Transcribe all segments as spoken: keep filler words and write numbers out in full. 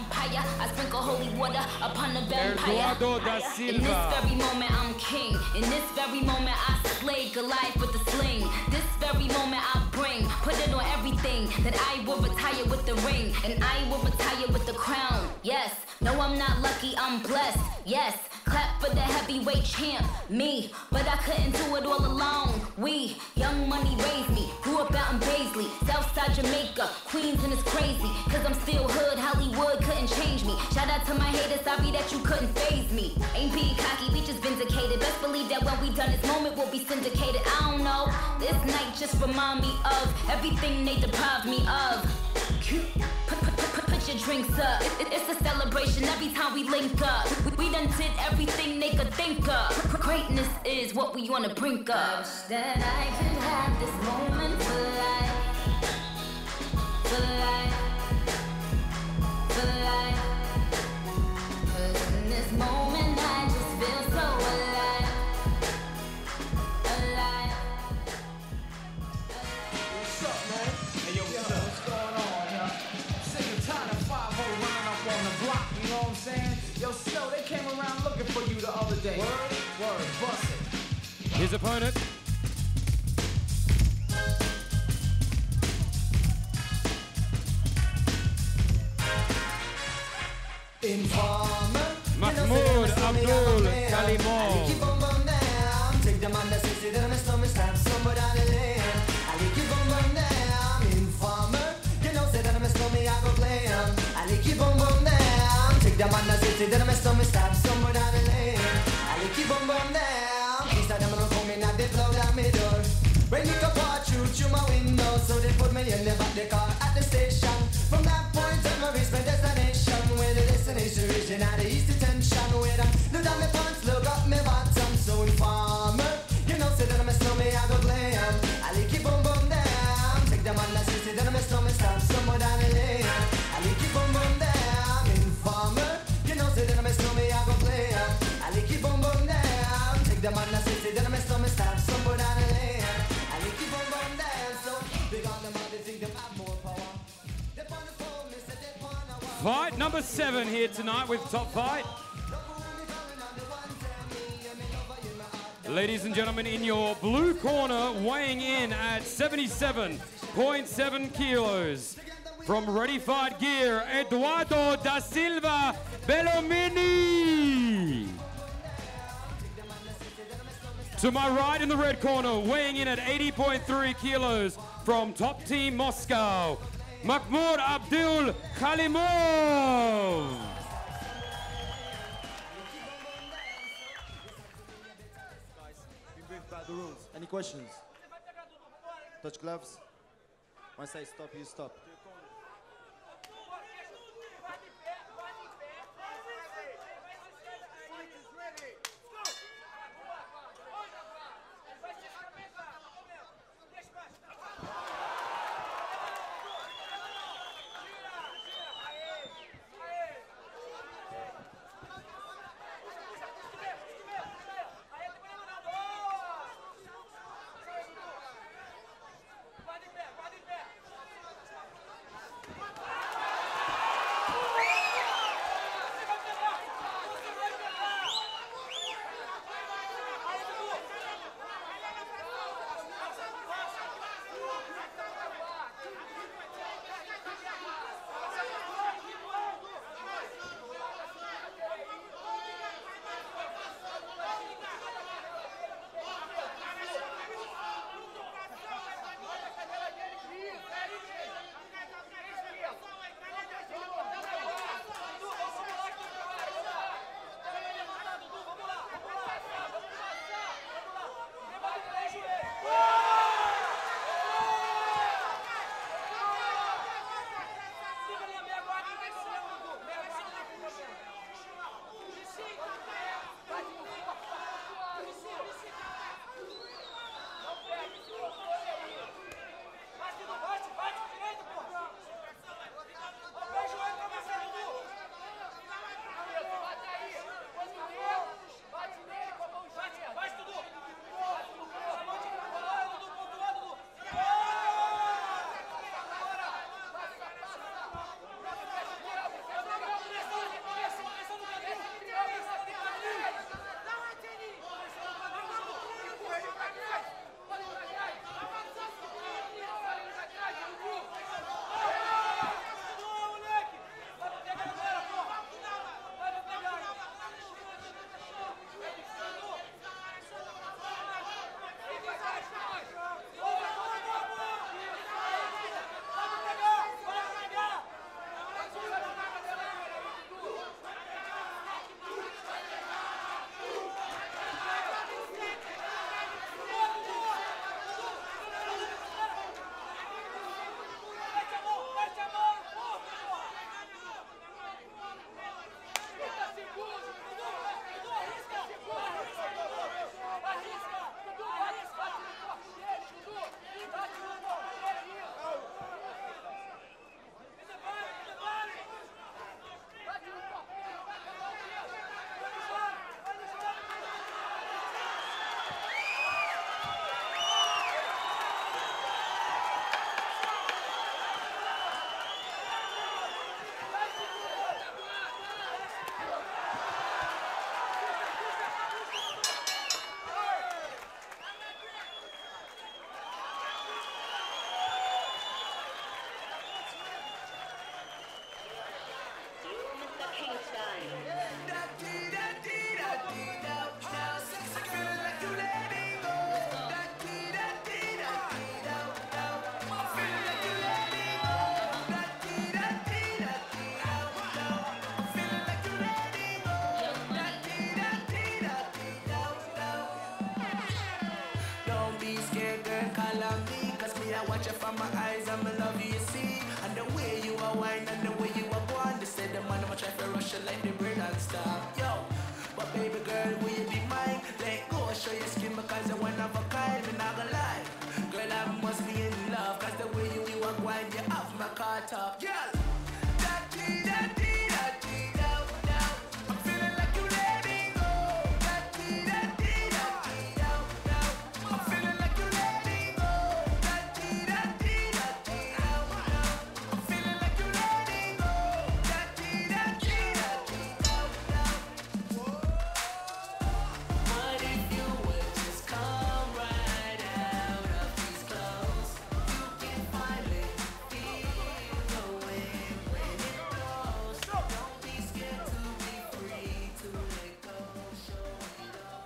empire. I sprinkle holy water upon the vampire. Eduardo da Silva. In this very moment, I'm king. In this very moment, I slay Goliath with the sling. This very moment, I bring, put it on everything. That I will retire with the ring, and I will retire with the crown. Yes, no, I'm not lucky, I'm blessed. Yes, clap for the heavyweight champ, me. But I couldn't do it all alone. We, Young Money raised me, grew up out in Paisley, Southside Jamaica, Queens, and it's crazy. Cause I'm still hood, Hollywood couldn't change me. Shout out to my haters, sorry that you couldn't phase me. Ain't being cocky, we just vindicated. Best believe that when we done this moment, we'll be syndicated. I don't know, this night just remind me of everything they deprived me of. Put, put, put, put your drinks up. It, it's a celebration every time we link up. We, we done did everything they could think of. Greatness is what we on the brink of. I wish that I could have this moment for life. For life. For life. Cause in this moment I just feel so alive. Alive. What's up, man? Hey, yo, what's up? What's going on, yo? I'm sick and tired of five oh line up on the block, you know what I'm saying? Yo, Snow, they came around looking for you the other day. Word, word, bust it. His opponent. Informer. Mahmoud Abdul Kalimov. Keep on bum down. Take them on the sixty, then I'm stomach stab somewhere down the lane. I keep on bum down. Informer. You know, say that I'm a stomach, I go play him. I keep on bum down. Take them on the sixty, then I'm a stomach stab somewhere down the lane. I keep on bum down. These are them gonna come in and they blow down my door. When you come part through through my window, so they put me in the back the car at the station. From that point on, I reach my destination. Where the destination region at the east detention. Where I look down my pants, look up my bottom. So informer, you know, say that I'm a snowman, I go play him. I keep on bum down. Take them on the city, then I'm a snowman, stop somewhere down the lane. I keep on bum down. Informer, you know, say that I'm a snowman, I go play him. I keep on bum down. Take them on the city, then I'm a snowman, stop somewhere down the lane. Fight number seven here tonight with Top Fight. Ladies and gentlemen, in your blue corner, weighing in at seventy-seven point seven kilos, from Ready Fight Gear, Eduardo da Silva Bellomini. To my right in the red corner, weighing in at eighty point three kilos, from Top Team Moscow, Mahmoud Abdul Kalimov. Guys, been briefed by the rules. Any questions? Touch gloves. Once I stop, you stop. Don't be scared, girl, call on me. Cause me, I watch you from my eyes and me love you, you see. And the way you are wine and the way you are born. They say the man I'ma try to rush you like the bird and stop. Yo, but baby girl, will you be mine? Let go, show your skin because you're one of a kind. Me not gonna lie, girl, I must be in love. Cause the way you, you are wine, you have my car top. Girl, da-dee, da-dee, da-dee, down, down. I'm feeling like you let me go. Da-dee, da-dee, da-dee, down, down. I'm feeling like you let me go. Da-dee, da-dee, da-dee, down, down. I'm feeling like you let me go. Da-dee, da-dee, da-dee, down, down. What if you would just come right out of these clothes? You can finally feel the wind when it blows. Don't be scared to be free, to let go, show it all.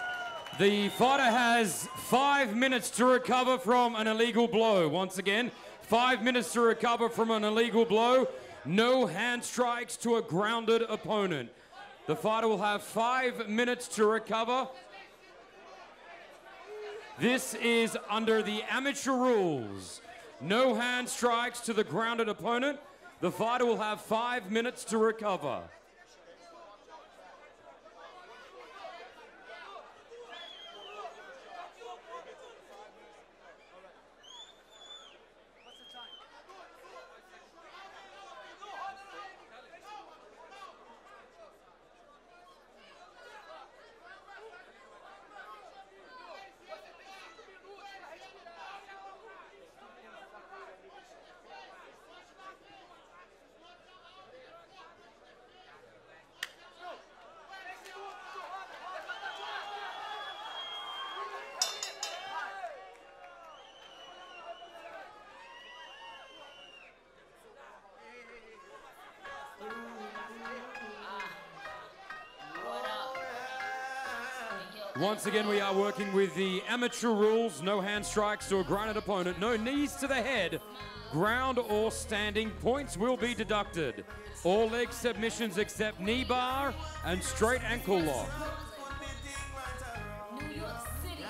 The fighter has five minutes to recover from an illegal blow. Once again, Five minutes to recover from an illegal blow. No hand strikes to a grounded opponent. The fighter will have five minutes to recover. This is under the amateur rules. No hand strikes to the grounded opponent. The fighter will have five minutes to recover. Once again, we are working with the amateur rules. No hand strikes to a grounded opponent. No knees to the head. Ground or standing. Points will be deducted. All leg submissions except knee bar and straight ankle lock. New York City.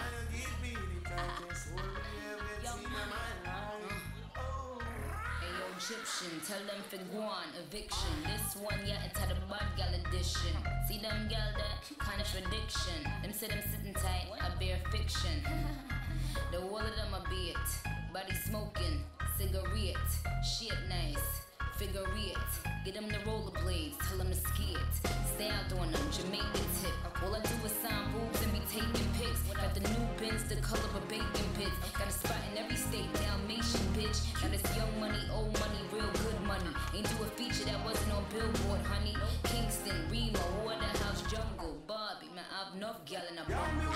Ayo, Egyptian, tell them for guan, eviction. This one, yeah, it's had a bad gal edition. See them gal that contradiction. Them say them sitting tight, I bear fiction. The wall of them a beat, body smoking, cigarette, shit nice, figure it. Get them the rollerblades, tell them to ski it. Stay out on them, Jamaican tip. All I do is sign boobs and be taking pics. Got the new bins, the color of bacon bits. Got a spot in every state, Dalmatian bitch. Now this young money, old money, real good money. Ain't do a feature that wasn't on Billboard, honey. Kingston, Remo, Waterhouse, Jungle, Bobby, man, I've enough gal in a bumble.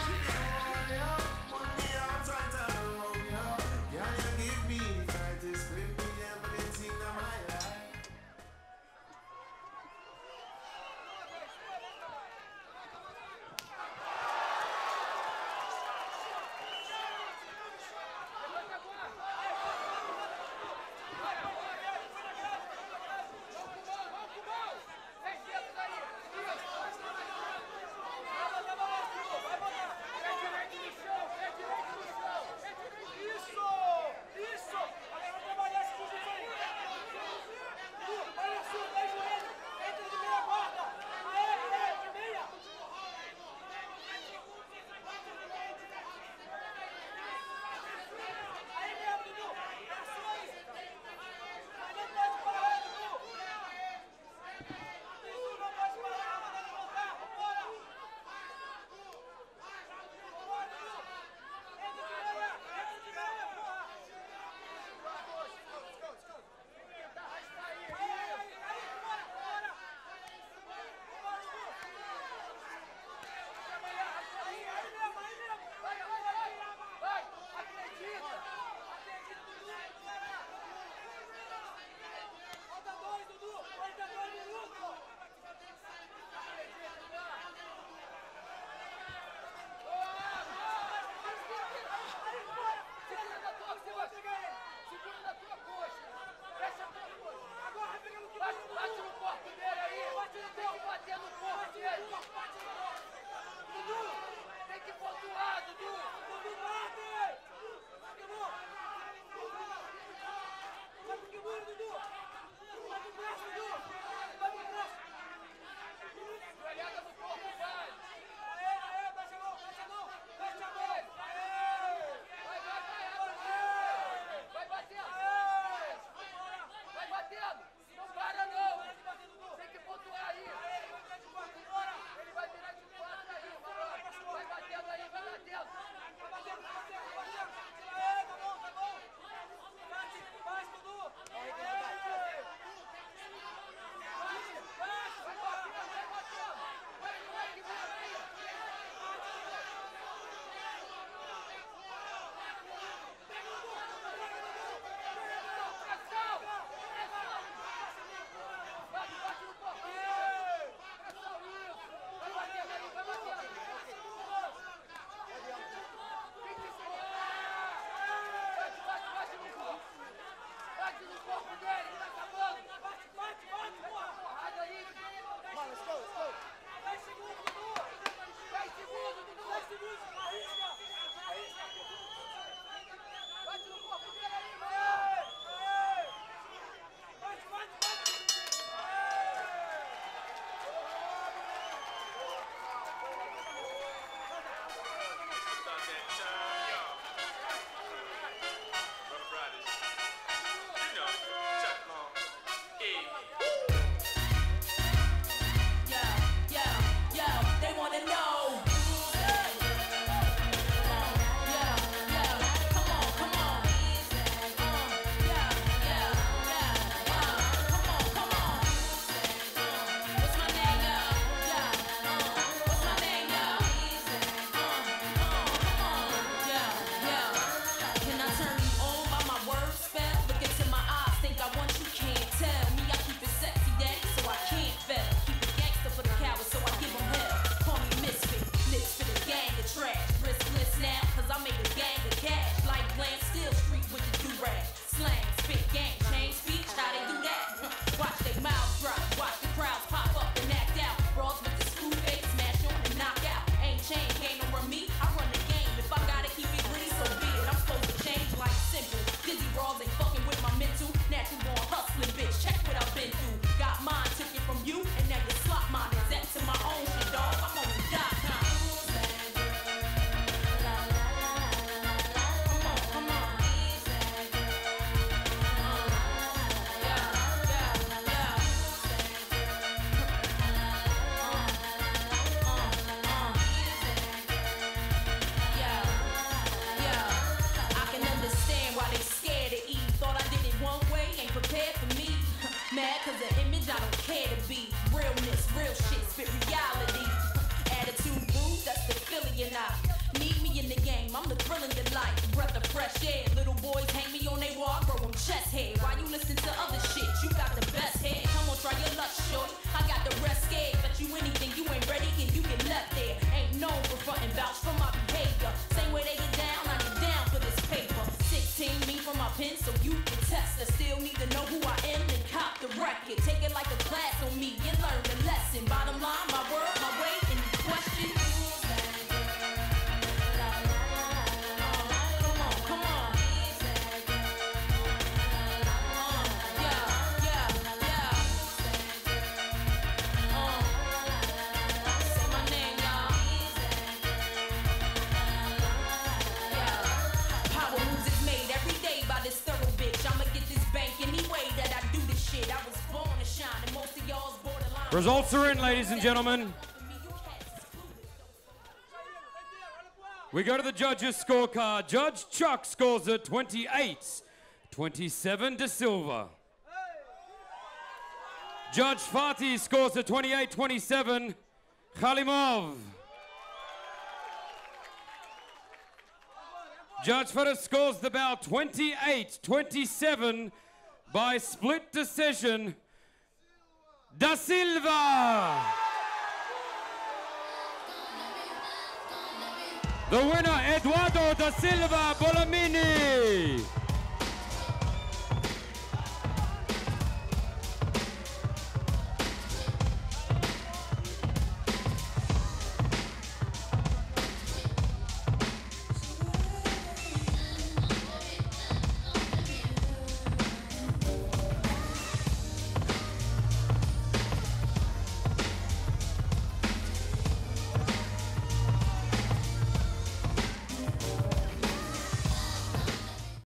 pen so you can test. I still need to know who I am and cop the record. Take it like a class on me and learn the lesson. Bottom line, my word, my way, and the question. Come on, come on. Yeah, yeah, yeah. Uh, say my name, y'all. Yeah. Power moves is made every day by this thorough bitch. I'ma get this bank any way that I do this shit. I was born to shine, and most of y'all's borderline. Results are in, ladies and gentlemen. We go to the judges' scorecard. Judge Chuck scores at twenty-eight twenty-seven De Silva. Judge Fatih scores at twenty-eight twenty-seven Khalimov. Judge Faris scores the bout twenty-eight twenty-seven by split decision. Da Silva. The winner, Eduardo Da Silva Bolamini.